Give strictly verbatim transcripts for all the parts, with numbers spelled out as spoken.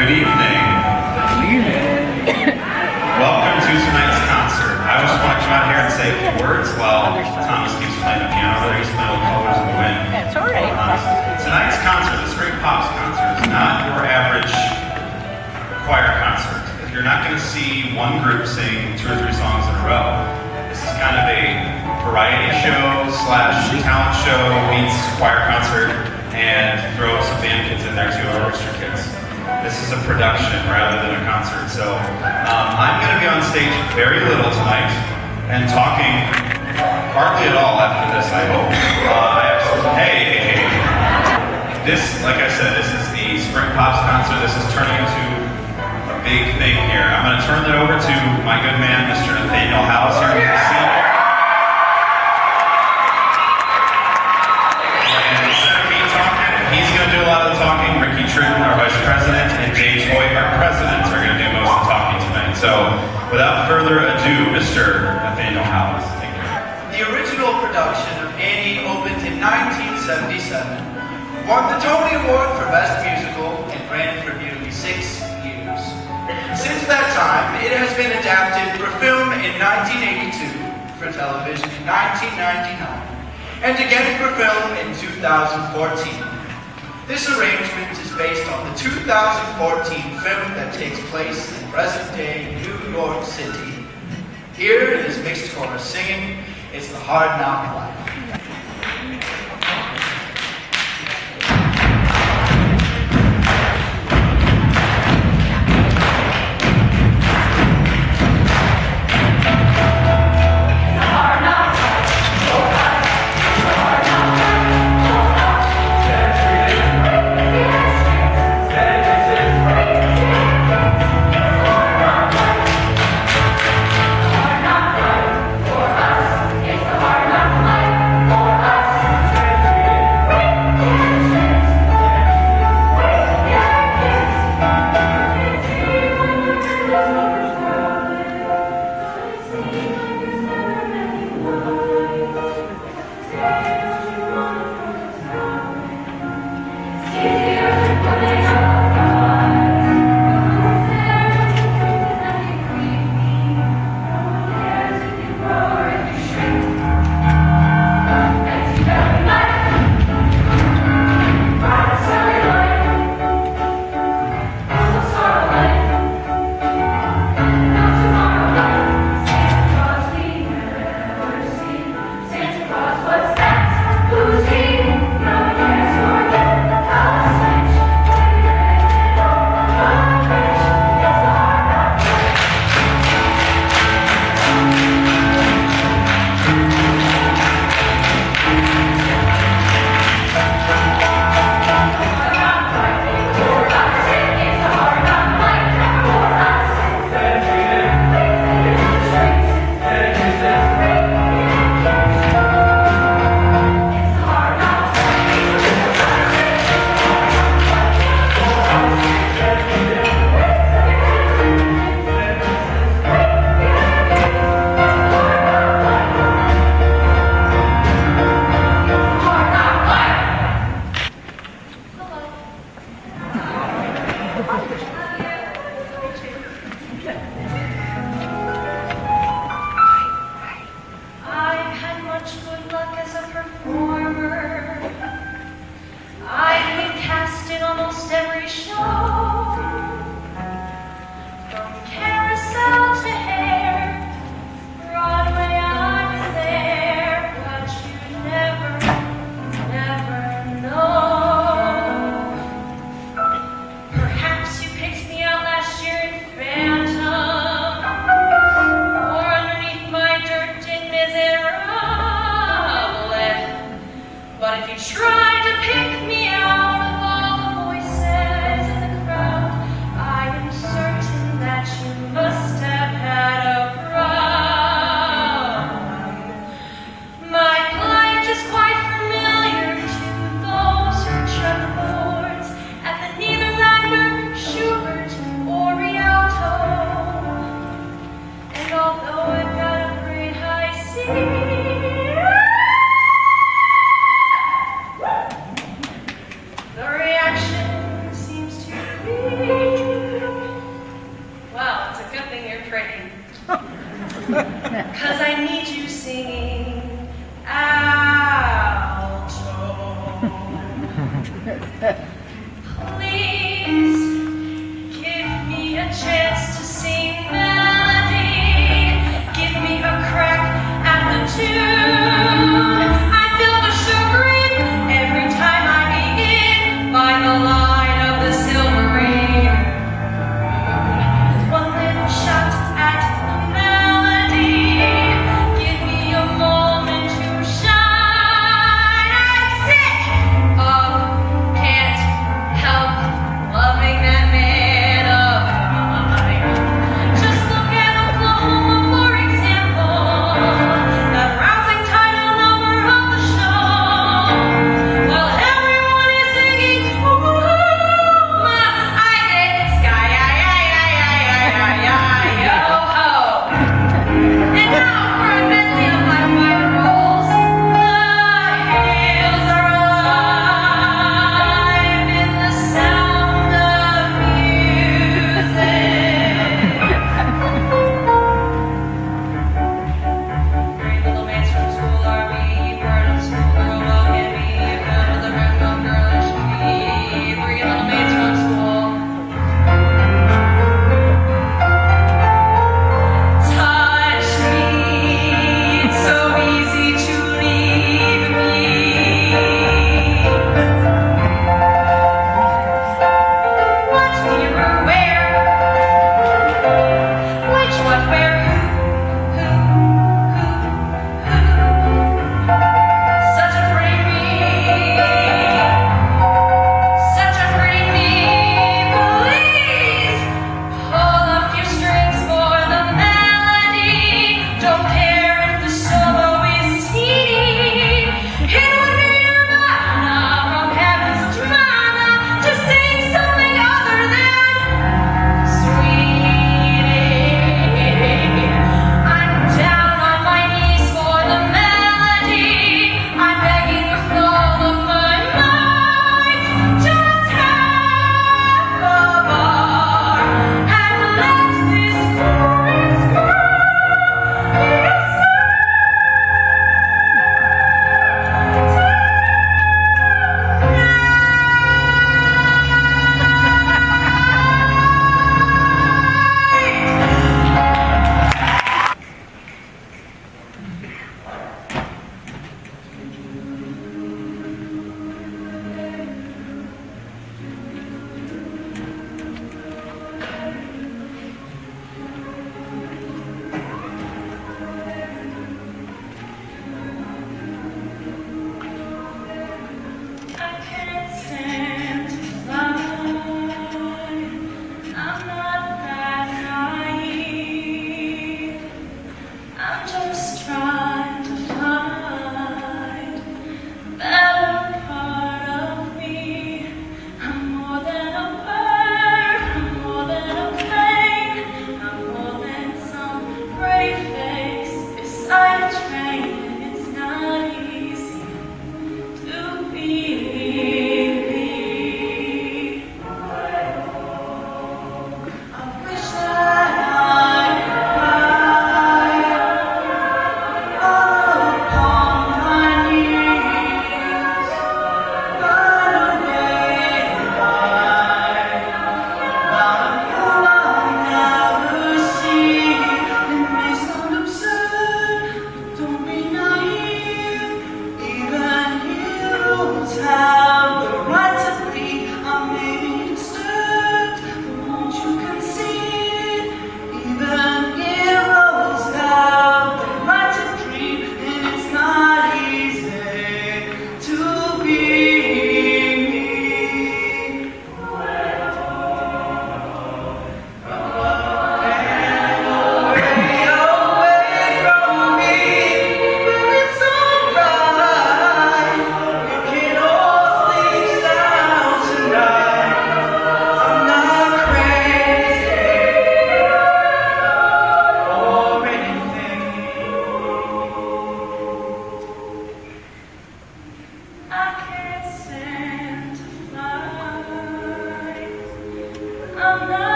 Good evening. Welcome to tonight's concert. I just want to come out here and say a few words while Thomas keeps playing the piano there. He's playing with Colors of the Wind. That's all right. Uh, tonight's concert, the Spring Pops concert, is not your average choir concert. You're not going to see one group sing two or three songs in a row. This is kind of a variety show slash talent show meets choir concert, and throw some band kids in there too, orchestra kids. This is a production rather than a concert. So um, I'm going to be on stage very little tonight and talking hardly at all after this, I hope. Uh, I have some, hey, hey, hey. This, like I said, this is the Spring Pops concert. This is turning into a big thing here. I'm going to turn it over to my good man, Mister Nathaniel House here. You can see him. He's going to do a lot of the talking. Ricky Tritton, our Vice President, and James Hoyt, our President, are going to do most of the talking tonight. So, without further ado, Mister Nathaniel Howes. Thank you. The original production of Annie opened in nineteen seventy-seven, won the Tony Award for Best Musical, and ran for nearly six years. Since that time, it has been adapted for film in nineteen eighty-two, for television in nineteen ninety-nine, and again for film in two thousand fourteen. This arrangement is based on the two thousand fourteen film that takes place in present-day New York City. Here it is mixed chorus singing, it's the hard knock life. Hard knock life. Please give me a chance to sing melody. Give me a crack at the tune. I feel the chagrin every time I begin by the light of the silver rain. One little shot at the melody. Give me a moment to shine. I'm sick of can't help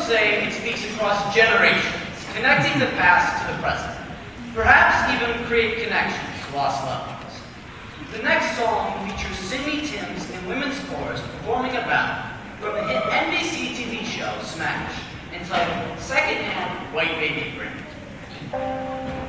say it speaks across generations, connecting the past to the present. Perhaps even create connections to lost loved ones. The next song features Sydney Timms and women's chorus performing a ballad from the hit N B C T V show Smash, entitled Secondhand White Baby Green.